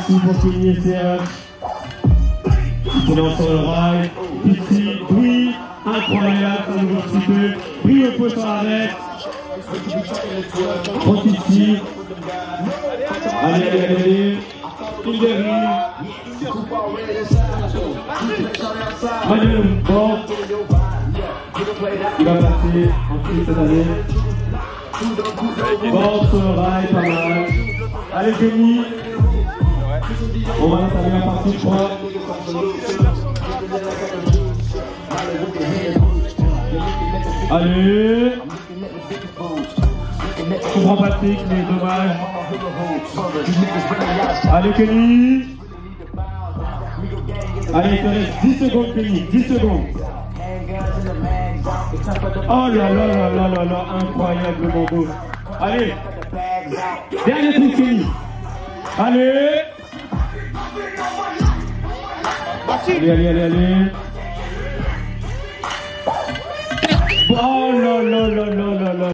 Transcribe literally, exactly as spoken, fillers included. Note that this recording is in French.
Merci pour Kenny et Serge. Qui lance sur le rail. Ici, bruit incroyable, ça nous va super. Bruit au pot sur la net. Trop ici. Allez, allez, allez. Il dérive. Manuel, bon. Il va passer ensuite cette année. Bon, sur le rail, pas mal. Allez, Kenny. On va entamer la partie, je crois. Allez. Je comprends Patrick, mais dommage. Allez, Kenny. Allez, il te reste dix secondes, Kenny. dix secondes. Oh là là là là là là, incroyablement beau. Allez. Dernier truc, Kenny. Allez. Allez, allez, allez, allez. Oh là là là là là là.